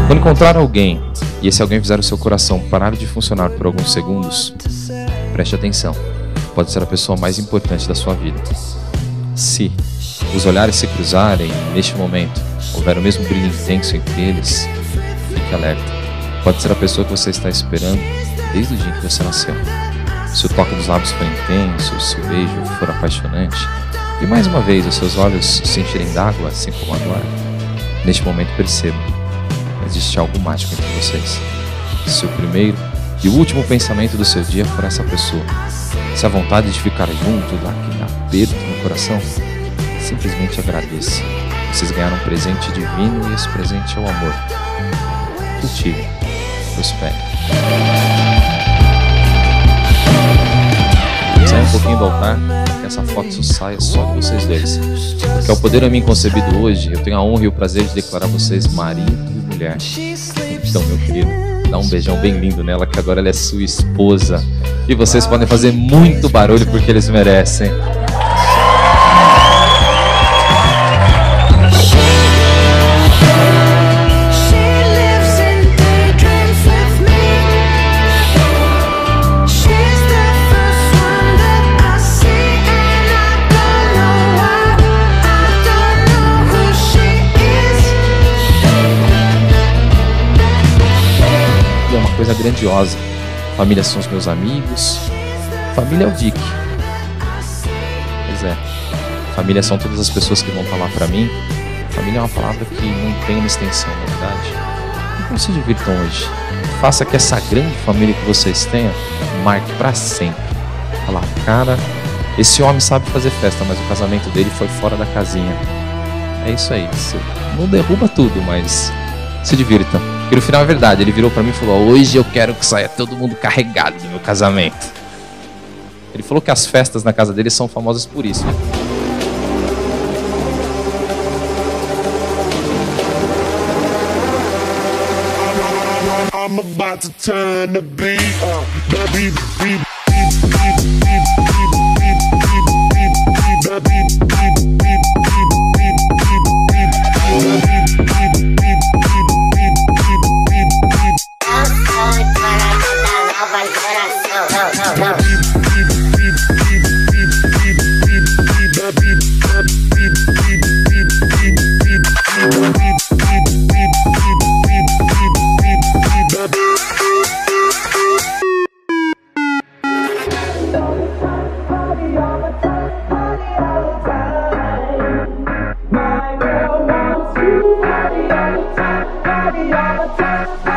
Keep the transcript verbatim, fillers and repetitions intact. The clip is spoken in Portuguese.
Quando encontrar alguém e esse alguém fizer o seu coração parar de funcionar por alguns segundos, preste atenção. Pode ser a pessoa mais importante da sua vida. Se os olhares se cruzarem e neste momento houver o mesmo brilho intenso entre eles, fique alerta. Pode ser a pessoa que você está esperando desde o dia que você nasceu. Se o toque dos lábios for intenso, se o beijo for apaixonante e mais uma vez os seus olhos se encherem d'água, assim como agora, neste momento perceba, existe algo mágico entre vocês. Se o primeiro e o último pensamento do seu dia for essa pessoa, se a vontade de ficar junto dá aquele aperto no coração, simplesmente agradeça. Vocês ganharam um presente divino e esse presente é o amor. Cultive, prospere. Sai um pouquinho do altar, que essa foto só saia só de vocês dois. Porque ao poder a mim concebido hoje, eu tenho a honra e o prazer de declarar vocês marido e mulher. Então, meu querido, dá um beijão bem lindo nela, que agora ela é sua esposa. E vocês podem fazer muito barulho porque eles merecem. Coisa grandiosa. Família são os meus amigos. Família é o Dick. Pois é. Família são todas as pessoas que vão falar pra mim. Família é uma palavra que não tem uma extensão, na verdade. Então se divirtam hoje. Faça que essa grande família que vocês tenham marque pra sempre. Fala, cara, esse homem sabe fazer festa, mas o casamento dele foi fora da casinha. É isso aí. Não derruba tudo, mas se divirta. Porque no final é verdade, ele virou pra mim e falou: hoje eu quero que saia todo mundo carregado do meu casamento. Ele falou que as festas na casa dele são famosas por isso. I'm about to turn the beat up, the beat, beat, beat, beat, beat, beat, beat, beat, beat, beat, beat. My girl wants you, party all the time, party all the time.